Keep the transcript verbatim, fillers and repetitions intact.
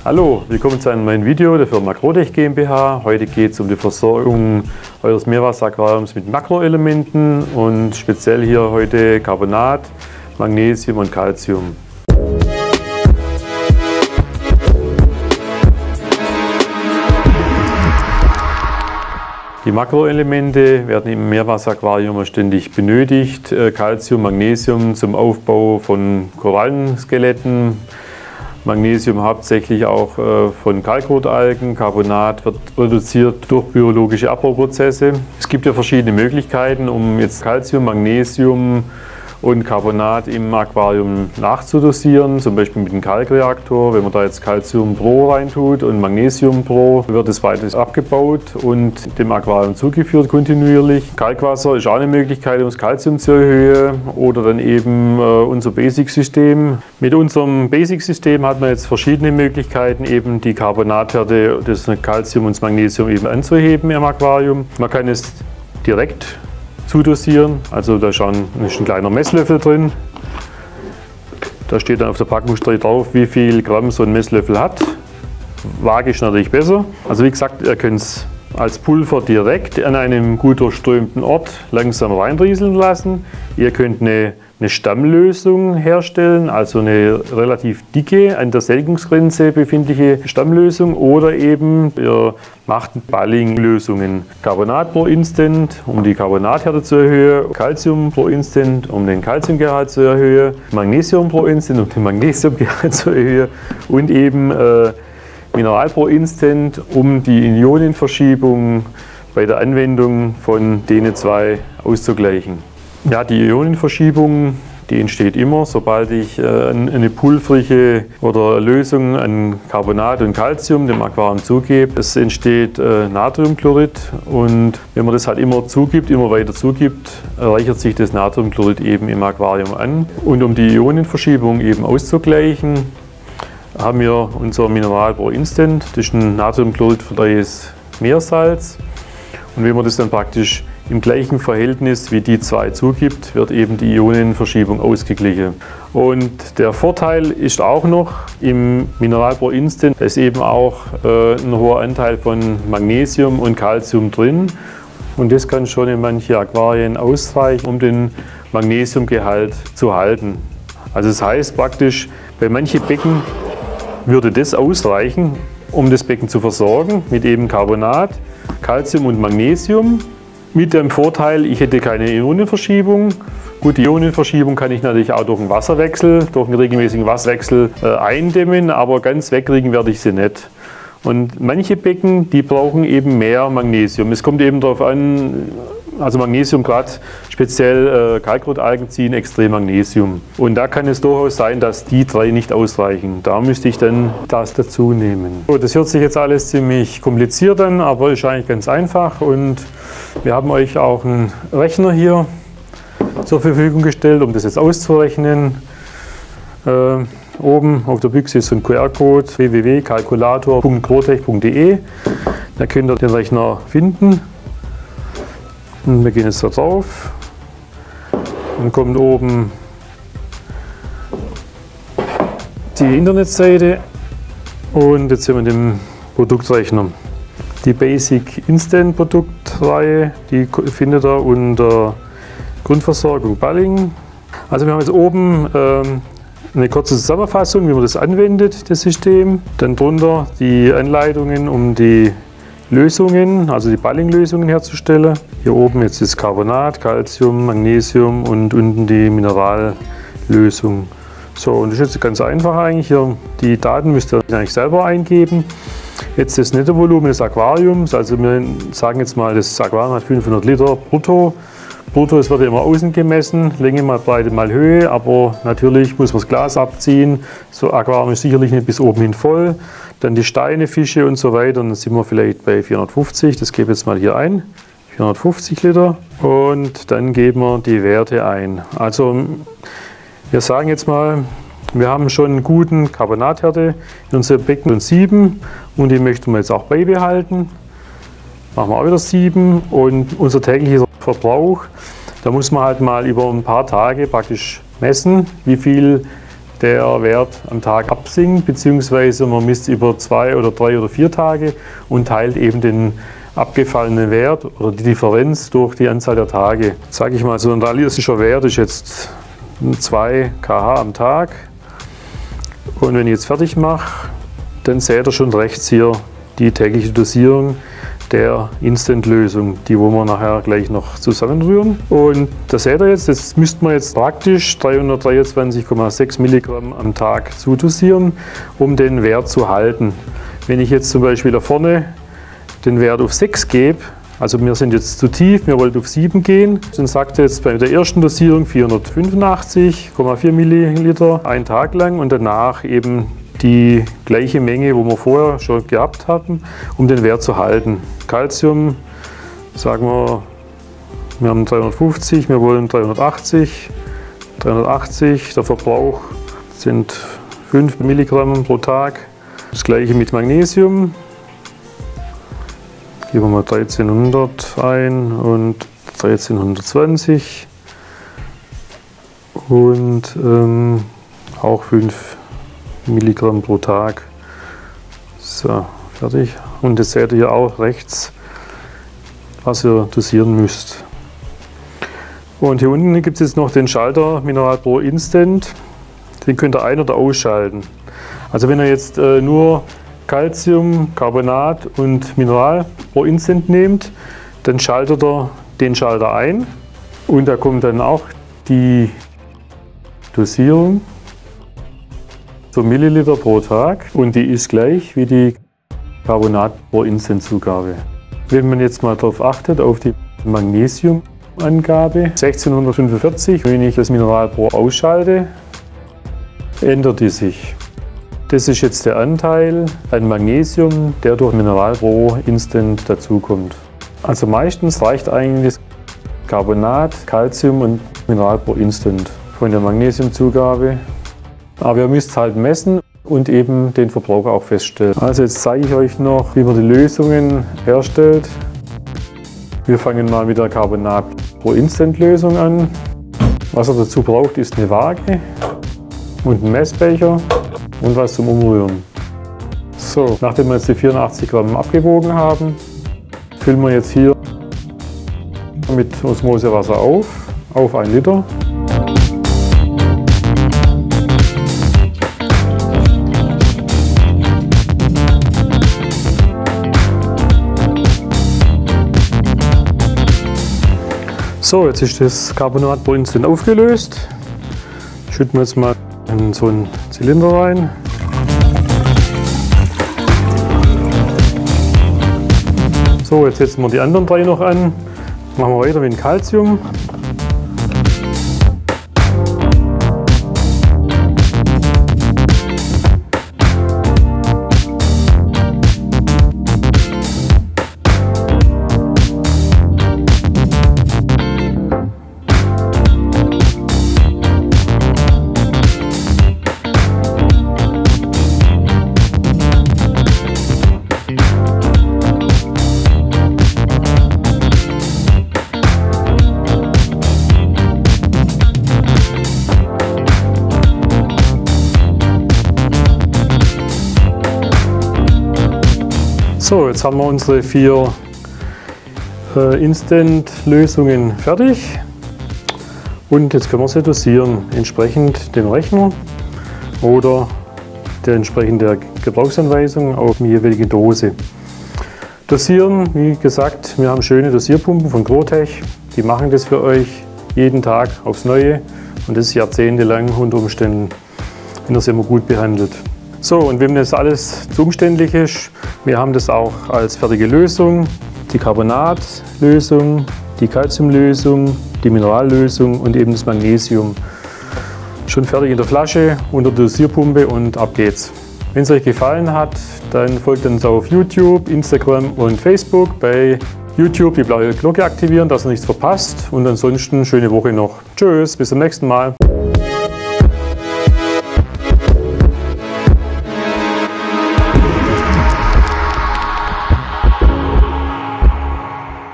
Hallo, willkommen zu einem neuen Video der Firma Grotech GmbH. Heute geht es um die Versorgung eures Meerwasseraquariums mit Makroelementen und speziell hier heute Carbonat, Magnesium und Calcium. Die Makroelemente werden im Meerwasseraquarium ständig benötigt. Calcium, Magnesium zum Aufbau von Korallenskeletten. Magnesium hauptsächlich auch äh, von Kalkrotalgen. Carbonat wird reduziert durch biologische Abbauprozesse. Es gibt ja verschiedene Möglichkeiten, um jetzt Calcium, Magnesium und Carbonat im Aquarium nachzudosieren, zum Beispiel mit einem Kalkreaktor. Wenn man da jetzt Calcium Pro reintut und Magnesium Pro, wird es weiter abgebaut und dem Aquarium zugeführt kontinuierlich. Kalkwasser ist auch eine Möglichkeit, um das Calcium zu erhöhen, oder dann eben äh, unser Basic-System. Mit unserem Basic-System hat man jetzt verschiedene Möglichkeiten, eben die Carbonathärte, das Calcium und das Magnesium eben anzuheben im Aquarium. Man kann es direkt zudosieren, also da ist ein, ist ein kleiner Messlöffel drin. Da steht dann auf der Packungsstrecke drauf, wie viel Gramm so ein Messlöffel hat. Waage ist natürlich besser. Also wie gesagt, ihr könnt es als Pulver direkt an einem gut durchströmten Ort langsam reinrieseln lassen. Ihr könnt eine, eine Stammlösung herstellen, also eine relativ dicke, an der Sättigungsgrenze befindliche Stammlösung, oder eben ihr macht Balling-Lösungen. Carbonat pro Instant, um die Carbonathärte zu erhöhen, Calcium pro Instant, um den Calciumgehalt zu erhöhen, Magnesium pro Instant, um den Magnesiumgehalt zu erhöhen, und eben äh, Mineral pro Instant, um die Ionenverschiebung bei der Anwendung von den zwei auszugleichen. Ja, die Ionenverschiebung, die entsteht immer, sobald ich äh, eine pulvrige oder Lösung an Carbonat und Calcium dem Aquarium zugebe. Es entsteht äh, Natriumchlorid, und wenn man das halt immer zugibt, immer weiter zugibt, reichert sich das Natriumchlorid eben im Aquarium an. Und um die Ionenverschiebung eben auszugleichen, haben wir unser Mineral pro Instant. Das ist ein natriumchloridfreies Meersalz. Und wenn man das dann praktisch im gleichen Verhältnis wie die zwei zugibt, wird eben die Ionenverschiebung ausgeglichen. Und der Vorteil ist auch noch im Mineral pro Instant, da ist eben auch äh, ein hoher Anteil von Magnesium und Calcium drin. Und das kann schon in manche Aquarien ausreichen, um den Magnesiumgehalt zu halten. Also das heißt praktisch, bei manchen Becken würde das ausreichen, um das Becken zu versorgen mit eben Carbonat, Calcium und Magnesium. Mit dem Vorteil, ich hätte keine Ionenverschiebung. Gut, die Ionenverschiebung kann ich natürlich auch durch einen Wasserwechsel, durch einen regelmäßigen Wasserwechsel äh, eindämmen, aber ganz wegkriegen werde ich sie nicht. Und manche Becken, die brauchen eben mehr Magnesium. Es kommt eben darauf an, also Magnesium, gerade speziell äh, Kalkrotalgen ziehen extrem Magnesium. Und da kann es durchaus sein, dass die drei nicht ausreichen. Da müsste ich dann das dazu nehmen. So, das hört sich jetzt alles ziemlich kompliziert an, aber ist eigentlich ganz einfach. Und wir haben euch auch einen Rechner hier zur Verfügung gestellt, um das jetzt auszurechnen. Äh, oben auf der Büchse ist so ein Q R-Code, w w w punkt kalkulator punkt grotech punkt de. Da könnt ihr den Rechner finden. Und wir gehen jetzt da drauf. Dann kommt oben die Internetseite, und jetzt sind wir in dem Produktrechner. Die Basic Instant Produktreihe, die findet ihr unter Grundversorgung Balling. Also wir haben jetzt oben ähm, eine kurze Zusammenfassung, wie man das anwendet, das System. Dann drunter die Anleitungen, um die Lösungen, also die Balling-Lösungen herzustellen. Hier oben jetzt das Carbonat, Calcium, Magnesium und unten die Minerallösung. So, und das ist jetzt ganz einfach eigentlich. Hier die Daten müsst ihr eigentlich selber eingeben. Jetzt das Nettovolumen des Aquariums, also wir sagen jetzt mal, das Aquarium hat fünfhundert Liter brutto. Brutto, es wird ja immer außen gemessen, Länge mal Breite mal Höhe, aber natürlich muss man das Glas abziehen. So Aquarium ist sicherlich nicht bis oben hin voll. Dann die Steine, Fische und so weiter, dann sind wir vielleicht bei vierhundertfünfzig, das gebe ich jetzt mal hier ein, vierhundertfünfzig Liter, und dann geben wir die Werte ein. Also wir sagen jetzt mal, wir haben schon einen guten Carbonathärte in unserem Becken und sieben, und die möchten wir jetzt auch beibehalten. Machen wir auch wieder sieben, und unser täglicher Verbrauch, da muss man halt mal über ein paar Tage praktisch messen, wie viel der Wert am Tag absinkt, beziehungsweise man misst über zwei oder drei oder vier Tage und teilt eben den abgefallenen Wert oder die Differenz durch die Anzahl der Tage. Sage ich mal, so ein realistischer Wert ist jetzt zwei Kilohertz am Tag. Und wenn ich jetzt fertig mache, dann seht ihr schon rechts hier die tägliche Dosierung der Instant-Lösung, die wo wir nachher gleich noch zusammenrühren. Und das seht ihr jetzt, das müsste man jetzt praktisch dreihundertdreiundzwanzig Komma sechs Milligramm am Tag zudosieren, um den Wert zu halten. Wenn ich jetzt zum Beispiel da vorne den Wert auf sechs gebe, also wir sind jetzt zu tief, wir wollten auf sieben gehen, dann sagt er jetzt bei der ersten Dosierung vierhundertfünfundachtzig Komma vier Milliliter einen Tag lang und danach eben die gleiche Menge, wo wir vorher schon gehabt hatten, um den Wert zu halten. Calcium, sagen wir, wir haben dreihundertfünfzig, wir wollen dreihundertachtzig, dreihundertachtzig, der Verbrauch sind fünf Milligramm pro Tag. Das gleiche mit Magnesium. Geben wir mal dreizehnhundert ein und dreizehnhundertzwanzig und ähm, auch fünf Milligramm pro Tag. So, fertig. Und jetzt seht ihr hier auch rechts, was ihr dosieren müsst. Und hier unten gibt es jetzt noch den Schalter Mineral Pro Instant. Den könnt ihr ein- oder ausschalten. Also wenn ihr jetzt äh, nur Calcium, Carbonat und Mineral Pro Instant nehmt, dann schaltet ihr den Schalter ein und da kommt dann auch die Dosierung, so Milliliter pro Tag, und die ist gleich wie die Carbonat Pro Instant Zugabe. Wenn man jetzt mal darauf achtet, auf die Magnesiumangabe sechzehnhundertfünfundvierzig, wenn ich das Mineral Pro ausschalte, ändert die sich. Das ist jetzt der Anteil an Magnesium, der durch Mineral Pro Instant dazukommt. Also meistens reicht eigentlich das Carbonat, Calcium und Mineral Pro Instant von der Magnesiumzugabe. Aber ihr müsst halt messen und eben den Verbrauch auch feststellen. Also jetzt zeige ich euch noch, wie man die Lösungen herstellt. Wir fangen mal mit der Carbonat Pro Instant Lösung an. Was ihr dazu braucht, ist eine Waage und ein Messbecher und was zum Umrühren. So, nachdem wir jetzt die vierundachtzig Gramm abgewogen haben, füllen wir jetzt hier mit Osmosewasser auf, auf ein Liter. So, jetzt ist das Carbonat Pro Instant aufgelöst. Schütten wir jetzt mal in so einen Zylinder rein. So, jetzt setzen wir die anderen drei noch an. Machen wir weiter mit dem Calcium. So, jetzt haben wir unsere vier äh, Instant-Lösungen fertig und jetzt können wir sie dosieren, entsprechend dem Rechner oder der entsprechenden Gebrauchsanweisung auf die jeweilige Dose. Dosieren, wie gesagt, wir haben schöne Dosierpumpen von Grotech, die machen das für euch jeden Tag aufs Neue und das jahrzehntelang unter Umständen, wenn ihr es immer gut behandelt. So, und wenn das alles zu umständlich ist, wir haben das auch als fertige Lösung, die Carbonatlösung, die Calciumlösung, die Minerallösung und eben das Magnesium. Schon fertig in der Flasche, unter der Dosierpumpe und ab geht's. Wenn es euch gefallen hat, dann folgt uns auf YouTube, Instagram und Facebook. Bei YouTube die blaue Glocke aktivieren, dass ihr nichts verpasst. Und ansonsten schöne Woche noch. Tschüss, bis zum nächsten Mal.